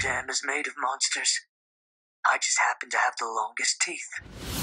dam is made of monsters. I just happen to have the longest teeth.